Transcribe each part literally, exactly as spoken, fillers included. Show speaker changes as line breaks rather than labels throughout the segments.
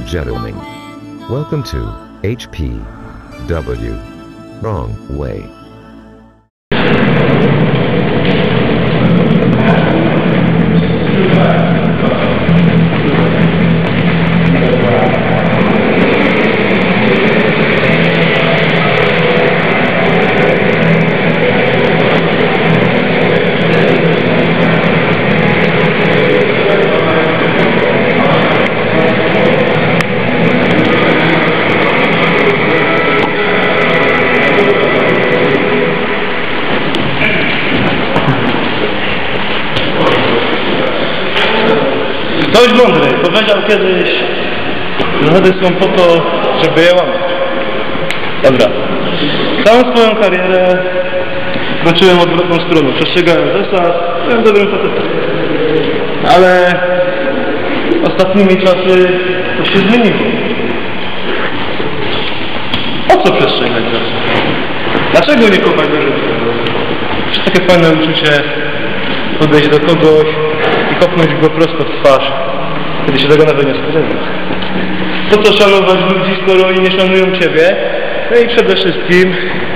gentlemen, welcome to H P W Wrong Way.
Ktoś mądry powiedział kiedyś, że zasady są po to, żeby je łamać. Dobra. Całą swoją karierę kroczyłem odwrotną stroną. Przestrzegałem zasad, byłem dobrym facetem. Ale ostatnimi czasy to się zmieniło. Po co przestrzegać zasad? Dlaczego nie kopać do życia? Jest takie fajne uczucie podejść do kogoś i kopnąć go prosto w twarz, kiedy się tego nawet nie spodziewasz. Po co szanować ludzi, skoro oni nie szanują Ciebie? No i przede wszystkim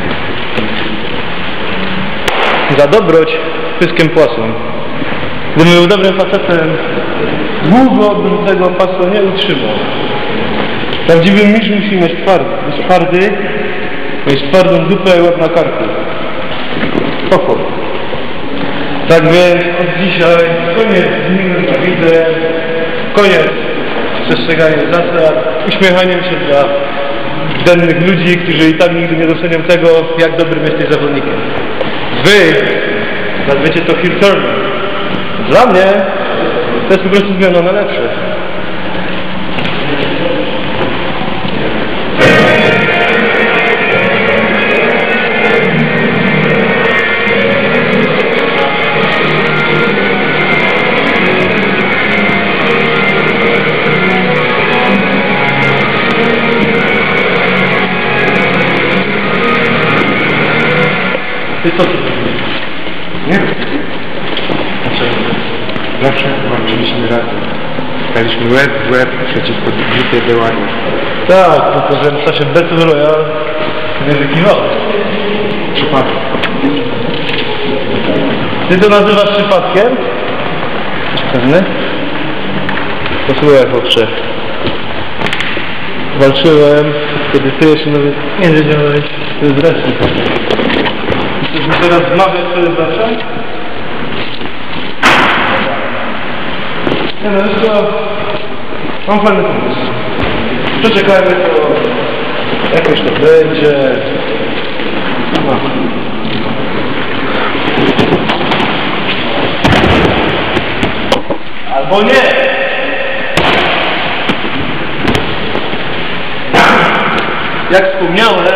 za dobroć pyskiem płasą. Gdybym był dobrym facetem, długo bym tego pasa nie utrzymał. Prawdziwy mistrz musi mieć twardy, być twardy, mieć twardą dupę i łeb na karku. Pokój. Tak więc od dzisiaj koniec z miłym Dawidem, koniec z przestrzeganiem zasad, uśmiechaniem się dla dennych ludzi, którzy i tak nigdy nie docenią tego, jak dobrym jesteś zawodnikiem. Wy nazwiecie to heel turning. Dla mnie to jest po prostu zmiana na lepsze. Ty co ty robisz?
Nie? Dlaczego? Zawsze walczyliśmy razem. Staliśmy łeb w łeb przeciwko grupie działania.
Tak, tylko że w czasie Battle Royale nie wykiwałeś.
Przypadek.
Ty to nazywasz przypadkiem? Pewny? Posłuchaj, chłopcze. Walczyłem, kiedy ty jeszcze nawet nie wiedziałeś, to jest wreszcie. Chcesz mi teraz zmawiać, co jest zawsze? Nie no, wiesz co? Mam fajny pomysł. Przeczekajmy to, jakoś to będzie. No. Albo nie! Jak wspomniałem,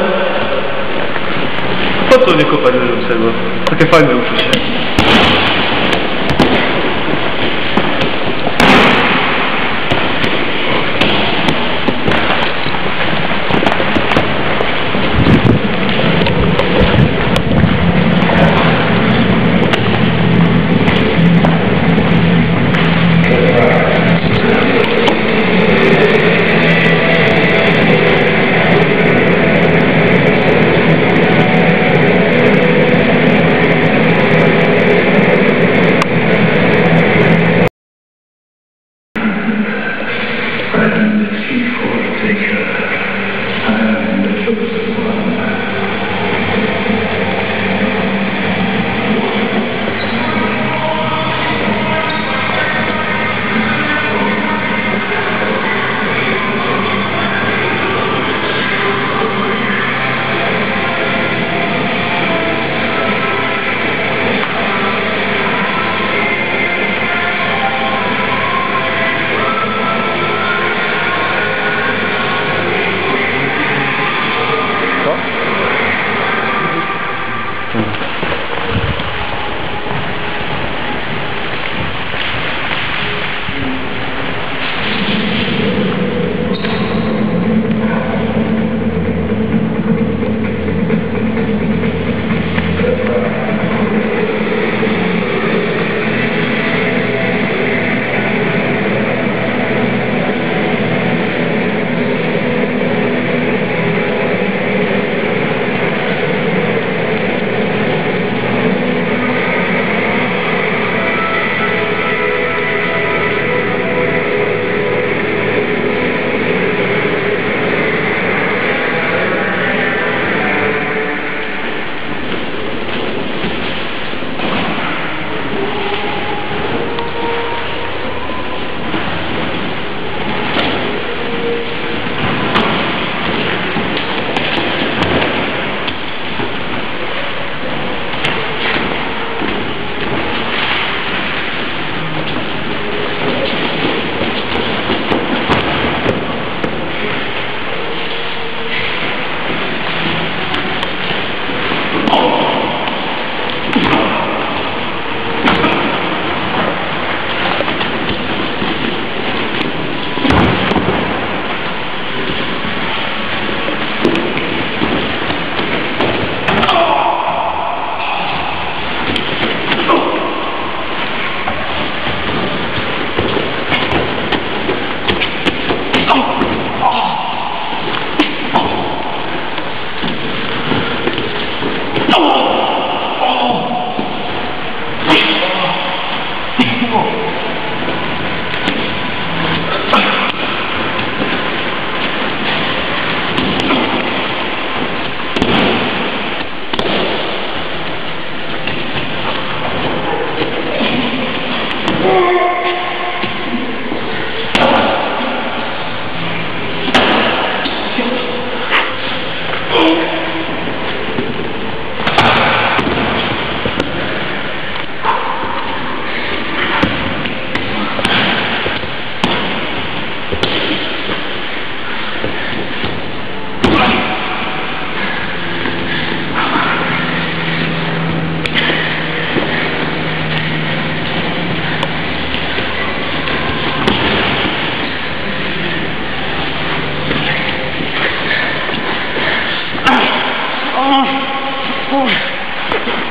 po co nie kopać leżącego? Takie fajne uczucie.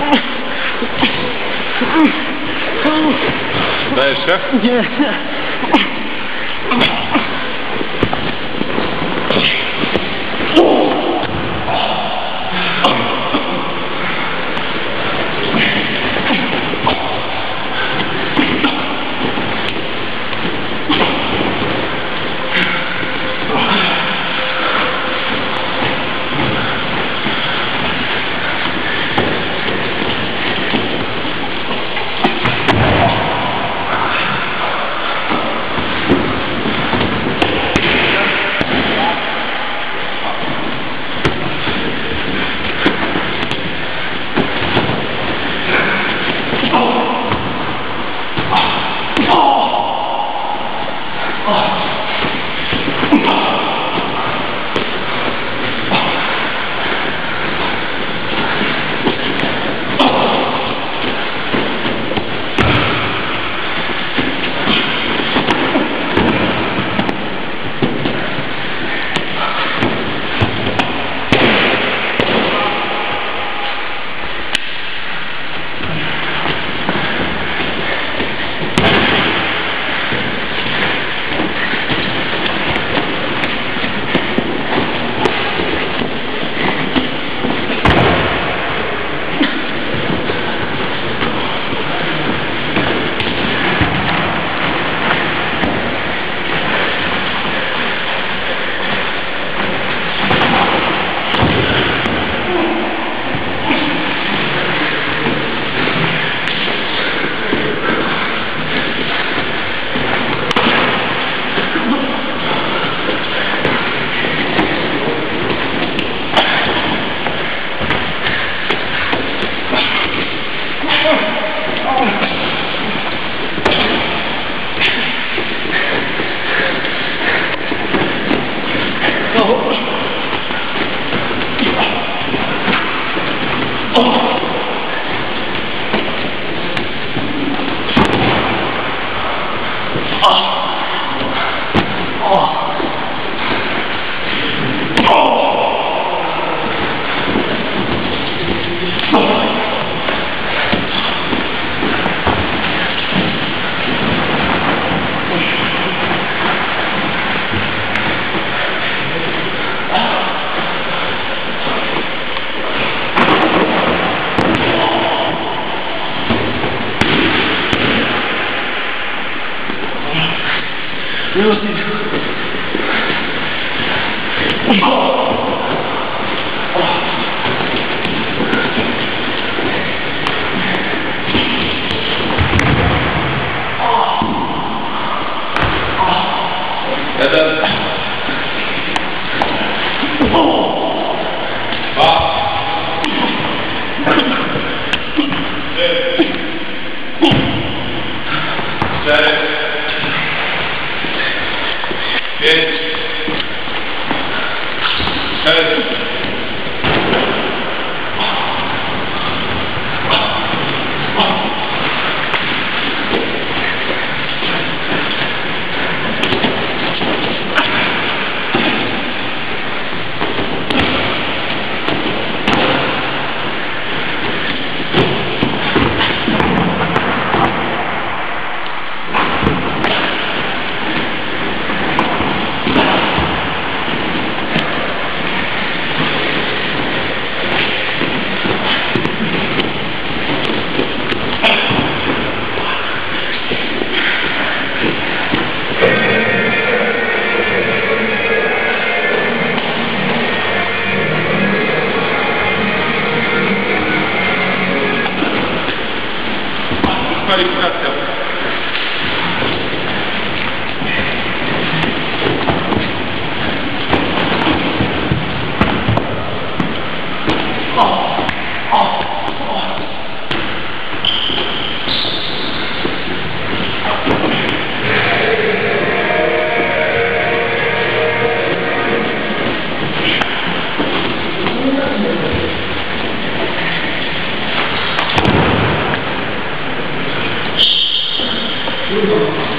Dajesz się?
Nie. Kurwa.